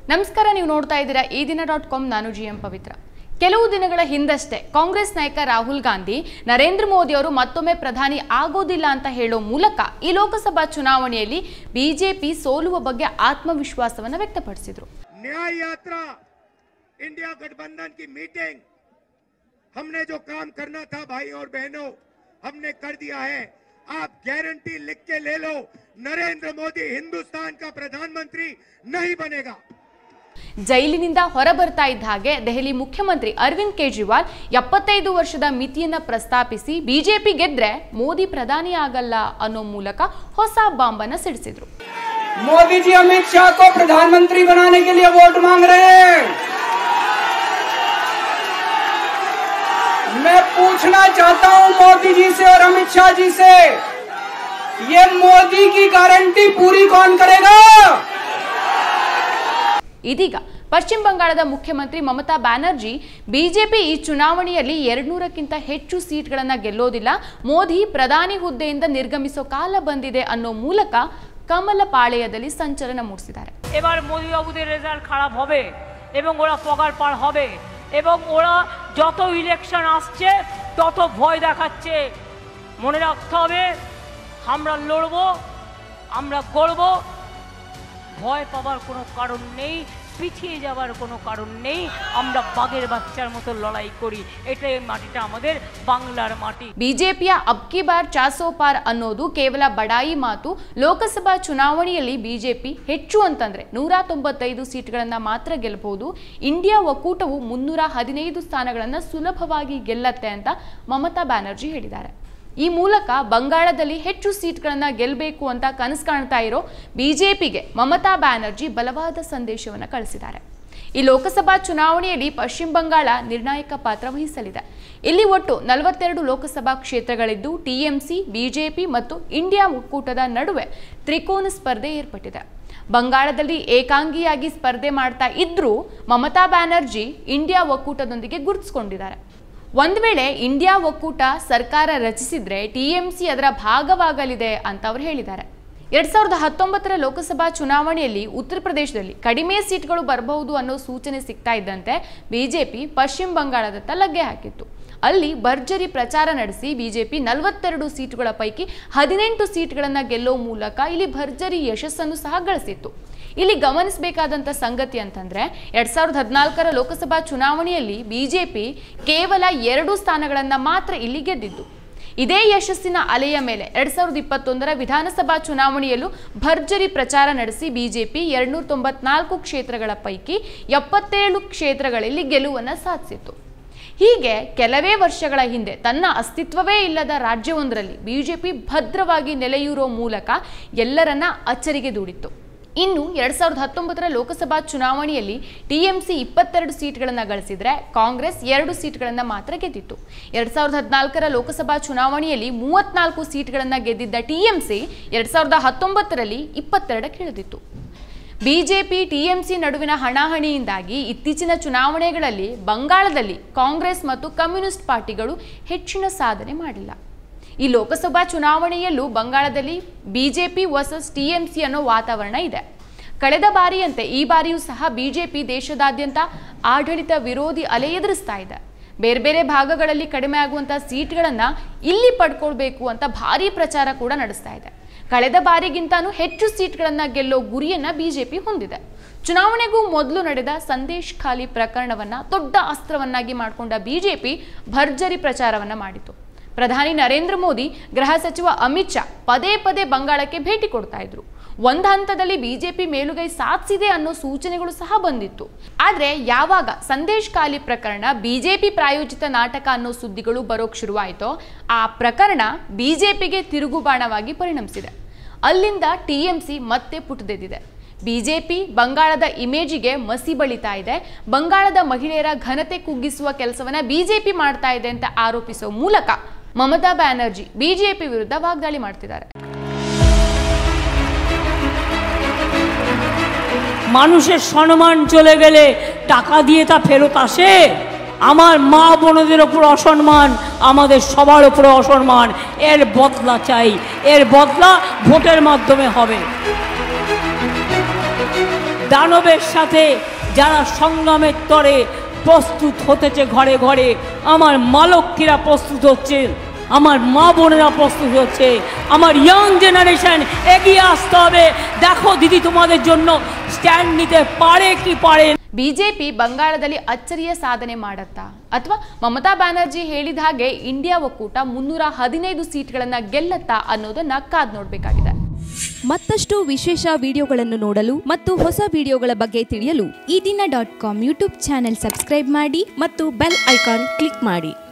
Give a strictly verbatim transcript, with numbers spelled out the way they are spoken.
ನಮಸ್ಕಾರ, ನೀವು ನೋಡ್ತಾ ಇದ್ದೀರಾ ಈ ದಿನ ಡಾಟ್ ಕಾಮ್. ನಾನು ಜಿ ಎಂ ಪವಿತ್ರ. ಕೆಲವು ದಿನಗಳ ಹಿಂದಷ್ಟೇ ಕಾಂಗ್ರೆಸ್ ನಾಯಕ ರಾಹುಲ್ ಗಾಂಧಿ ನರೇಂದ್ರ ಮೋದಿ ಅವರು ಮತ್ತೊಮ್ಮೆ ಪ್ರಧಾನಿ ಆಗೋದಿಲ್ಲ ಅಂತ ಹೇಳೋ ಮೂಲಕ ಈ ಲೋಕಸಭಾ ಚುನಾವಣೆಯಲ್ಲಿ ಬಿಜೆಪಿ ಸೋಲುವ ಬಗ್ಗೆ ಆತ್ಮವಿಶ್ವಾಸವನ್ನು ವ್ಯಕ್ತಪಡಿಸಿದರು. न्याय यात्रा इंडिया गठबंधन की मीटिंग हमने जो काम करना था भाई और बहनों हमने कर दिया है. आप गारंटी लिख के ले लो, नरेंद्र मोदी हिंदुस्तान का प्रधानमंत्री नहीं बनेगा. ಜೈಲಿನಿಂದ ಹೊರಬರ್ತಾ ಇದ್ದ ಹಾಗೆ ದೆಹಲಿ ಮುಖ್ಯಮಂತ್ರಿ ಅರವಿಂದ್ ಕೇಜ್ರಿವಾಲ್ ಎಪ್ಪತ್ತೈದು ವರ್ಷದ ಮಿತಿಯನ್ನ ಪ್ರಸ್ತಾಪಿಸಿ ಬಿಜೆಪಿ ಗೆದ್ರೆ ಮೋದಿ ಪ್ರಧಾನಿ ಆಗಲ್ಲ ಅನ್ನೋ ಮೂಲಕ ಹೊಸ ಬಾಂಬ್ ಅನ್ನು ಸಿಡಿಸಿದ್ರು. मोदी जी अमित शाह को प्रधानमंत्री बनाने के लिए वोट मांग रहे हैं. मैं पूछना चाहता हूं मोदी जी से और अमित शाह जी से, ये मोदी की गारंटी पूरी कौन करेगा? ಇದೀಗ ಪಶ್ಚಿಮ ಬಂಗಾಳದ ಮುಖ್ಯಮಂತ್ರಿ ಮಮತಾ ಬ್ಯಾನರ್ಜಿ ಬಿಜೆಪಿ ಈ ಚುನಾವಣೆಯಲ್ಲಿ ಎರಡ್ನೂರಕ್ಕಿಂತ ಹೆಚ್ಚು ಸೀಟ್ಗಳನ್ನು ಗೆಲ್ಲೋದಿಲ್ಲ, ಮೋದಿ ಪ್ರಧಾನಿ ಹುದ್ದೆಯಿಂದ ನಿರ್ಗಮಿಸೋ ಕಾಲ ಬಂದಿದೆ ಅನ್ನೋ ಮೂಲಕ ಕಮಲ ಪಾಳೆಯದಲ್ಲಿ ಸಂಚಲನ ಮೂಡಿಸಿದ್ದಾರೆ. এবার মোদি বাবুদের রেজাল্ট খারাপ হবে এবং ওরা পগার পার হবে এবং ওরা যত ইলেকশন আসছে তত ভয় দেখাচ্ছে. মনে রাখতে হবে আমরা লড়বো, আমরা গড়বো, ভয় পাওয়ার কোনো কারণ নেই, পিছিয়ে যাওয়ার কোনো কারণ নেই. আমরা বাঘের বাচ্চার মতো লড়াই করি. এটাই মাটিটা আমাদের বাংলার মাটি. ಬಿಜೆಪಿಯ ಅಬ್ಕಿ ಬಾರ್ ಚಾಸೋ ಪಾರ್ ಅನ್ನೋದು ಕೇವಲ ಬಡಾಯಿ ಮಾತು. ಲೋಕಸಭಾ ಚುನಾವಣೆಯಲ್ಲಿ ಬಿಜೆಪಿ ಹೆಚ್ಚು ಅಂತಂದ್ರೆ ನೂರ ತೊಂಬತ್ತೈದು ಸೀಟ್ಗಳನ್ನ ಮಾತ್ರ ಗೆಲ್ಲಬಹುದು. ಇಂಡಿಯಾ ಒಕ್ಕೂಟವು ಮುನ್ನೂರ ಹದಿನೈದು ಸ್ಥಾನಗಳನ್ನ ಸುಲಭವಾಗಿ ಗೆಲ್ಲತ್ತೆ ಅಂತ ಮಮತಾ ಬ್ಯಾನರ್ಜಿ ಹೇಳಿದ್ದಾರೆ. ಈ ಮೂಲಕ ಬಂಗಾಳದಲ್ಲಿ ಹೆಚ್ಚು ಸೀಟ್ಗಳನ್ನು ಗೆಲ್ಲಬೇಕು ಅಂತ ಕನಸು ಕಾಣ್ತಾ ಇರೋ ಬಿಜೆಪಿಗೆ ಮಮತಾ ಬ್ಯಾನರ್ಜಿ ಬಲವಾದ ಸಂದೇಶವನ್ನು ಕಳಿಸಿದ್ದಾರೆ. ಈ ಲೋಕಸಭಾ ಚುನಾವಣೆಯಲ್ಲಿ ಪಶ್ಚಿಮ ಬಂಗಾಳ ನಿರ್ಣಾಯಕ ಪಾತ್ರ ವಹಿಸಲಿದೆ. ಇಲ್ಲಿ ಒಟ್ಟು ನಲವತ್ತೆರಡು ಲೋಕಸಭಾ ಕ್ಷೇತ್ರಗಳಿದ್ದು ಟಿಎಂಸಿ, ಬಿಜೆಪಿ ಮತ್ತು ಇಂಡಿಯಾ ಒಕ್ಕೂಟದ ನಡುವೆ ತ್ರಿಕೋನ ಸ್ಪರ್ಧೆ ಏರ್ಪಟ್ಟಿದೆ. ಬಂಗಾಳದಲ್ಲಿ ಏಕಾಂಗಿಯಾಗಿ ಸ್ಪರ್ಧೆ ಮಾಡ್ತಾ ಇದ್ರೂ ಮಮತಾ ಬ್ಯಾನರ್ಜಿ ಇಂಡಿಯಾ ಒಕ್ಕೂಟದೊಂದಿಗೆ ಗುರುತಿಸಿಕೊಂಡಿದ್ದಾರೆ. ಒಂದು ವೇಳೆ ಇಂಡಿಯಾ ಒಕ್ಕೂಟ ಸರ್ಕಾರ ರಚಿಸಿದ್ರೆ ಟಿಎಂಸಿ ಅದರ ಭಾಗವಾಗಲಿದೆ ಅಂತ ಅವರು ಹೇಳಿದ್ದಾರೆ. ಎರಡ್ ಸಾವಿರದ ಹತ್ತೊಂಬತ್ತರ ಲೋಕಸಭಾ ಚುನಾವಣೆಯಲ್ಲಿ ಉತ್ತರ ಪ್ರದೇಶದಲ್ಲಿ ಕಡಿಮೆ ಸೀಟ್ಗಳು ಬರಬಹುದು ಅನ್ನೋ ಸೂಚನೆ ಸಿಗ್ತಾ ಇದ್ದಂತೆ ಬಿಜೆಪಿ ಪಶ್ಚಿಮ ಬಂಗಾಳದತ್ತ ಲಗ್ಗೆ ಹಾಕಿತ್ತು. ಅಲ್ಲಿ ಭರ್ಜರಿ ಪ್ರಚಾರ ನಡೆಸಿ ಬಿಜೆಪಿ ನಲವತ್ತೆರಡು ಸೀಟುಗಳ ಪೈಕಿ ಹದಿನೆಂಟು ಸೀಟ್ಗಳನ್ನು ಗೆಲ್ಲೋ ಮೂಲಕ ಇಲ್ಲಿ ಭರ್ಜರಿ ಯಶಸ್ಸನ್ನು ಸಹ ಗಳಿಸಿತ್ತು. ಇಲ್ಲಿ ಗಮನಿಸಬೇಕಾದಂಥ ಸಂಗತಿ ಅಂತಂದ್ರೆ ಎರಡ್ ಸಾವಿರದ ಹದಿನಾಲ್ಕರ ಲೋಕಸಭಾ ಚುನಾವಣೆಯಲ್ಲಿ ಬಿಜೆಪಿ ಕೇವಲ ಎರಡು ಸ್ಥಾನಗಳನ್ನು ಮಾತ್ರ ಇಲ್ಲಿ ಗೆದ್ದಿದ್ದು. ಇದೇ ಯಶಸ್ಸಿನ ಅಲೆಯ ಮೇಲೆ ಎರಡ್ ಸಾವಿರದ ಇಪ್ಪತ್ತೊಂದರ ವಿಧಾನಸಭಾ ಚುನಾವಣೆಯಲ್ಲೂ ಭರ್ಜರಿ ಪ್ರಚಾರ ನಡೆಸಿ ಬಿಜೆಪಿ ಎರಡ್ನೂರ ತೊಂಬತ್ನಾಲ್ಕು ಕ್ಷೇತ್ರಗಳ ಪೈಕಿ ಎಪ್ಪತ್ತೇಳು ಕ್ಷೇತ್ರಗಳಲ್ಲಿ ಗೆಲುವನ್ನು ಸಾಧಿಸಿತ್ತು. ಹೀಗೆ ಕೆಲವೇ ವರ್ಷಗಳ ಹಿಂದೆ ತನ್ನ ಅಸ್ತಿತ್ವವೇ ಇಲ್ಲದ ರಾಜ್ಯವೊಂದರಲ್ಲಿ ಬಿಜೆಪಿ ಭದ್ರವಾಗಿ ನೆಲೆಯೂರೋ ಮೂಲಕ ಎಲ್ಲರನ್ನ ಅಚ್ಚರಿಗೆ ದೂಡಿತ್ತು. ಇನ್ನು ಎರಡ್ ಸಾವಿರದ ಹತ್ತೊಂಬತ್ತರ ಲೋಕಸಭಾ ಚುನಾವಣೆಯಲ್ಲಿ ಟಿಎಂಸಿ ಇಪ್ಪತ್ತೆರಡು ಸೀಟ್ಗಳನ್ನು ಗಳಿಸಿದ್ರೆ ಕಾಂಗ್ರೆಸ್ ಎರಡು ಸೀಟ್ಗಳನ್ನು ಮಾತ್ರ ಗೆದ್ದಿತ್ತು. ಎರಡ್ ಸಾವಿರದ ಹದಿನಾಲ್ಕರ ಲೋಕಸಭಾ ಚುನಾವಣೆಯಲ್ಲಿ ಮೂವತ್ನಾಲ್ಕು ಸೀಟ್ಗಳನ್ನು ಗೆದ್ದಿದ್ದ ಟಿಎಂಸಿ ಎರಡ್ ಸಾವಿರದ ಹತ್ತೊಂಬತ್ತರಲ್ಲಿ ಇಪ್ಪತ್ತೆರಡಕ್ಕೆ ಇಳಿದಿತ್ತು. ಬಿಜೆಪಿ ಟಿಎಂಸಿ ನಡುವಿನ ಹಣಾಹಣಿಯಿಂದಾಗಿ ಇತ್ತೀಚಿನ ಚುನಾವಣೆಗಳಲ್ಲಿ ಬಂಗಾಳದಲ್ಲಿ ಕಾಂಗ್ರೆಸ್ ಮತ್ತು ಕಮ್ಯುನಿಸ್ಟ್ ಪಾರ್ಟಿಗಳು ಹೆಚ್ಚಿನ ಸಾಧನೆ ಮಾಡಿಲ್ಲ. ಈ ಲೋಕಸಭಾ ಚುನಾವಣೆಯಲ್ಲೂ ಬಂಗಾಳದಲ್ಲಿ ಬಿಜೆಪಿ ವರ್ಸಸ್ ಟಿಎಂಸಿ ಅನ್ನೋ ವಾತಾವರಣ ಇದೆ. ಕಳೆದ ಬಾರಿಯಂತೆ ಈ ಬಾರಿಯೂ ಸಹ ಬಿಜೆಪಿ ದೇಶದಾದ್ಯಂತ ಆಡಳಿತ ವಿರೋಧಿ ಅಲೆ ಎದುರಿಸ್ತಾ ಇದೆ. ಬೇರೆ ಬೇರೆ ಭಾಗಗಳಲ್ಲಿ ಕಡಿಮೆ ಆಗುವಂತಹ ಸೀಟ್ಗಳನ್ನು ಇಲ್ಲಿ ಪಡ್ಕೊಳ್ಬೇಕು ಅಂತ ಭಾರಿ ಪ್ರಚಾರ ಕೂಡ ನಡೆಸ್ತಾ ಇದೆ. ಕಳೆದ ಬಾರಿಗಿಂತಾನೂ ಹೆಚ್ಚು ಸೀಟ್ಗಳನ್ನು ಗೆಲ್ಲೋ ಗುರಿಯನ್ನ ಬಿಜೆಪಿ ಹೊಂದಿದೆ. ಚುನಾವಣೆಗೂ ಮೊದಲು ನಡೆದ ಸಂದೇಶ್ ಖಾಲಿ ಪ್ರಕರಣವನ್ನ ದೊಡ್ಡ ಅಸ್ತ್ರವನ್ನಾಗಿ ಮಾಡಿಕೊಂಡ ಬಿಜೆಪಿ ಭರ್ಜರಿ ಪ್ರಚಾರವನ್ನ ಮಾಡಿತು. ಪ್ರಧಾನಿ ನರೇಂದ್ರ ಮೋದಿ, ಗೃಹ ಸಚಿವ ಅಮಿತ್ ಶಾ ಪದೇ ಪದೇ ಬಂಗಾಳಕ್ಕೆ ಭೇಟಿ ಕೊಡ್ತಾ ಇದ್ರು. ಒಂದು ಹಂತದಲ್ಲಿ ಬಿಜೆಪಿ ಮೇಲುಗೈ ಸಾಧಿಸಿದೆ ಅನ್ನೋ ಸೂಚನೆಗಳು ಸಹ ಬಂದಿತ್ತು. ಆದ್ರೆ ಯಾವಾಗ ಸಂದೇಶ್ ಖಾಲಿ ಪ್ರಕರಣ ಬಿಜೆಪಿ ಪ್ರಾಯೋಜಿತ ನಾಟಕ ಅನ್ನೋ ಸುದ್ದಿಗಳು ಬರೋಕ್ ಶುರುವಾಯಿತೋ ಆ ಪ್ರಕರಣ ಬಿಜೆಪಿಗೆ ತಿರುಗುಬಾಣವಾಗಿ ಪರಿಣಮಿಸಿದೆ. ಅಲ್ಲಿಂದ ಟಿಎಂಸಿ ಮತ್ತೆ ಪುಟದೆದ್ದಿದೆ. ಬಿಜೆಪಿ ಬಂಗಾಳದ ಇಮೇಜಿಗೆ ಮಸಿ ಬಳಿತಾ ಇದೆ. ಬಂಗಾಳದ ಮಹಿಳೆಯರ ಘನತೆ ಕುಗ್ಗಿಸುವ ಕೆಲಸವನ್ನ ಬಿಜೆಪಿ ಮಾಡ್ತಾ ಇದೆ ಅಂತ ಆರೋಪಿಸುವ ಮೂಲಕ মমতা ব্যানার্জি বিজেপি ವಿರುದ್ಧ ವಾಗ್ದಾಳಿ ಮಾಡ್ತಿದ್ದಾರೆ. মানুষের সম্মান চলে গেলে টাকা দিয়ে তা ফেরত আসে? আমার মা বোনদের উপর অসম্মান, আমাদের সবার উপরে অসম্মান। এর বদলা চাই, এর বদলা ভোটের মাধ্যমে হবে। দানবের সাথে যারা সংগ্রামের তরে প্রস্তুত হতেছে ঘরে ঘরে, আমার মা লক্ষ্মীরা প্রস্তুত হচ্ছে, আমার মা বোনেরা প্রস্তুত হচ্ছে, আমার ইয়াং জেনারেশন এগিয়ে আসতে হবে। দেখো দিদি তোমাদের জন্য ಸ್ಟ್ಯಾಂಡ್ ನಿತೆ ಪಾರೆ ಕಿ ಪಾರೆ. ಬಿಜೆಪಿ ಬಂಗಾಳದಲ್ಲಿ ಅಚ್ಚರಿಯ ಸಾಧನೆ ಮಾಡುತ್ತಾ ಅಥವಾ ಮಮತಾ ಬ್ಯಾನರ್ಜಿ ಹೇಳಿದ ಹಾಗೆ ಇಂಡಿಯಾ ಒಕ್ಕೂಟ ಮುನ್ನೂರ ಹದಿನೈದು ಸೀಟ್ಗಳನ್ನು ಗೆಲ್ಲುತ್ತಾ ಅನ್ನೋದನ್ನ ಕಾದ್ ನೋಡಬೇಕಾಗಿದೆ. ಮತ್ತಷ್ಟು ವಿಶೇಷ ವಿಡಿಯೋಗಳನ್ನು ನೋಡಲು ಮತ್ತು ಹೊಸ ವಿಡಿಯೋಗಳ ಬಗ್ಗೆ ತಿಳಿಯಲು ಈ ದಿನ dot com YouTube channel subscribe ಮಾಡಿ ಮತ್ತು ಬೆಲ್ ಐಕಾನ್ ಕ್ಲಿಕ್ ಮಾಡಿ.